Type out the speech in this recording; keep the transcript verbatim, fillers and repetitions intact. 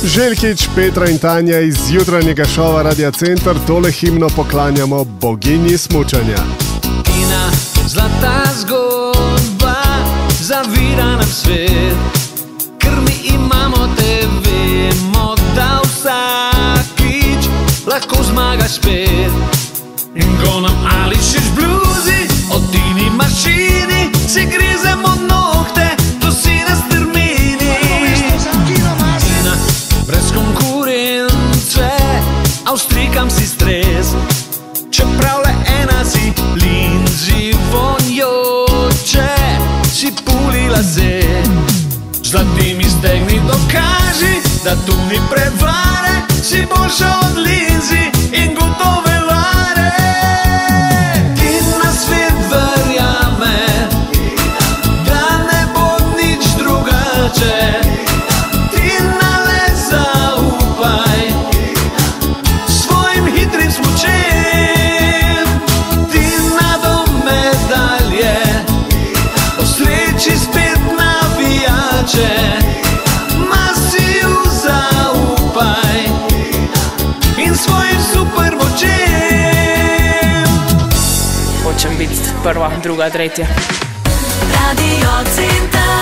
Željkić, Petra in Tanja iz jutranjega šova Radia Center tole himno poklanjamo boginji smučanja. Ina zlata zgodba zavira nam svet, ker mi imamo te, vemo, da vsakič lahko zmagaš spet. In ko nam ališiš bluzi, od Tini mašini si grizemo nohte, to si na strmini. Ina brez konkurence, Avstrijkam si stres, čeprav le ena si, Lindsay vonjoče, si pulila se. Zlatimi stegni dokaži, da tu ni prevare, si boljša od Lindsay in gotove lare. Tina svet verjame, da ne bo nič drugače. Tina le zaupaj svojim hitrim smučem. Tina do medalje, o sreči spet navijače. Masiju zaupaj in svojim super močem. Hočem biti prva, druga, tretja. Radio Center.